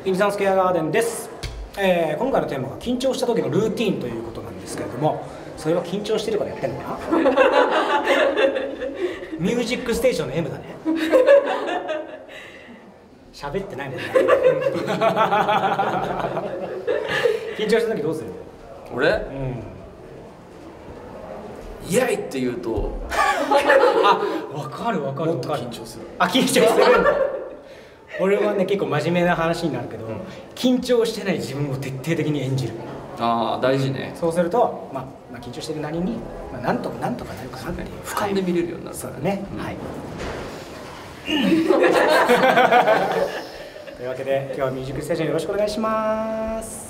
インサンスケアガーデンです。今回のテーマが緊張した時のルーティンということなんですけれども、それは緊張してるからやってんのかなミュージックステーションの M だね。喋ってないもんね。緊張した時どうする？ 俺、イエイって言うとあ、分かる分かる分かる。 緊張する。 あ、緊張するんだ。俺はね、結構真面目な話になるけど、緊張してない自分を徹底的に演じる。 ああ、大事ね。 そうすると、まあ緊張してるなりに、なんとかなるかなっていう俯瞰で見れるようになるからね。はい。というわけで今日はミュージックステーションよろしくお願いします。